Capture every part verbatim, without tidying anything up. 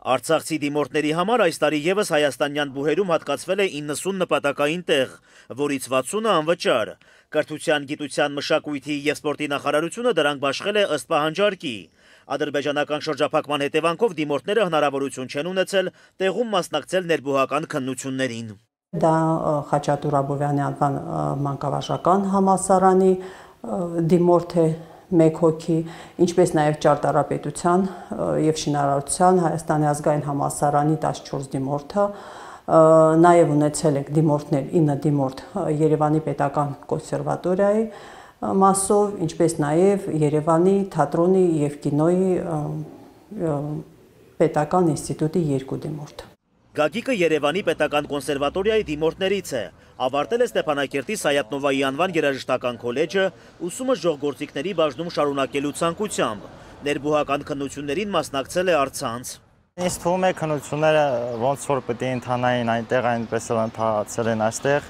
Արցախցի դիմորդների համար այս տարի ևս հայաստանյան բուհերում հատկացվել է իննսուն նպատակային տեղ, որից վաթսունը անվճար։ Կրթության, գիտության, մշակույթի և սպորտի նախարարությունը դրանք բաշխել է ըստ պահանջարկի։ Ադրբեջանական շրջափակման հետևանքով դիմորդները հնարավորություն չեն ունեցել տեղում մասնակցել ներբուհական քննություններին։ Դա Խաչատուր Աբովյանի անվան մանկավարժական համալսարանի դիմորդ է մեկ հոգի, ինչպես նաև Ճարտարապետության և շինարարության Հայաստանի ազգային համալսարանի տասնչորս դիմորդը, նաև ունեցել ենք դիմորդներ ինը դիմորդ Երևանի պետական կոնսերվատորիայի մասով, ինչպես նաև Երևանի թատրոնի և կինոյի պետական ինստիտուտի երկու դիմորդ։ Գագիկը Երևանի պետական կոնսերվատորիայի դիմորդներից է, ավարտել է Ստեփանակերտի Սայաթնովայի անվան երաժշտական քոլեջը, ուսումը ժողգործիքների բաժնում շարունակելու ցանկությամբ, ներբուհական քննություններին մասնակցել է առցանց։ Ինձ թվում է քննությունները ոնց որ պետք է ընթանային այնտեղ, այնպես էլ ընթացել են այստեղ,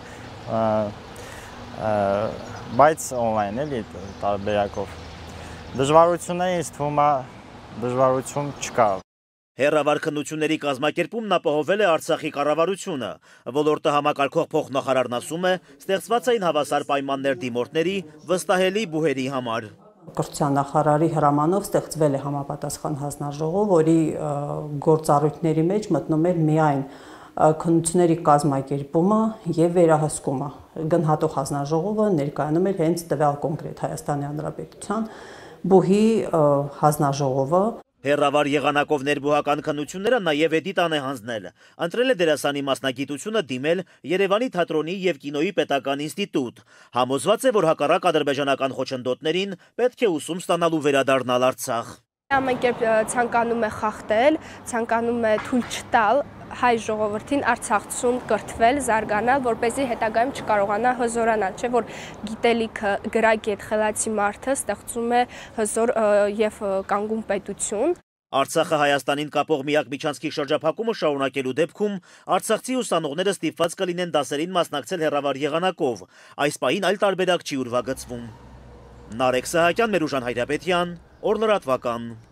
բայց օնլայն էլի տարբերակով։ Դժվարությունները ինձ թվում է դժվարություն չկա։ Հեռավար քննությունների կազմակերպումն ապահովել է Արցախի կառավարությունը։ Ոլորտը համակարգող փոխնախարարն ասում է, ստեղծված էին հավասար պայմաններ դիմորդների, վստահելի բուհերի համար։ Կրթության նախարարի հրամանով ստեղծվել է համապատասխան հանձնաժողով, որի գործառույթների մեջ մտնում էր միայն քննությունների կազմակերպումը և վերահսկումը։ Գնահատող հանձնաժողովը ներկայանում էր հենց տվյալ կոնկրետ Հայաստանի Հանրապետության բուհի հանձնաժողովը։ Հեռավար եղանակով ներբուհական քննությունները նաև էդիտան է հանձնել։ Ընտրել է դերասանի մասնագիտությունը, դիմել Երևանի թատրոնի և կինոյի պետական ինստիտուտ։ Համոզված է, որ հակառակ ադրբեջանական խոչընդոտներին պետք է ուսում ստանալու վերադառնալ Արցախ։ Ամեն կերպ ցանկանում է խախտել, ցանկանում է թույլ չտալ հայ ժողովրդին Արցախցուն կրթվել, զարգանալ, որպեսզի հետագայում չկարողանա հզորանալ, չէ՞ որ գիտելիքը գրագետ խելացի մարդը ստեղծում է հզոր և կանգուն պետություն։ Արցախը Հայաստանին կապող միակ միջանցքի շրջափակումը շարունակելու դեպքում արցախցի ուսանողները ստիպված կլինեն դասերին մասնակցել հեռավար եղանակով։ Այս պահին այլ տարբերակ չի ուրվագծվում։ Նարեկ Սահակյան, Մերուժան Հայրապետյան, Օր լրատվական։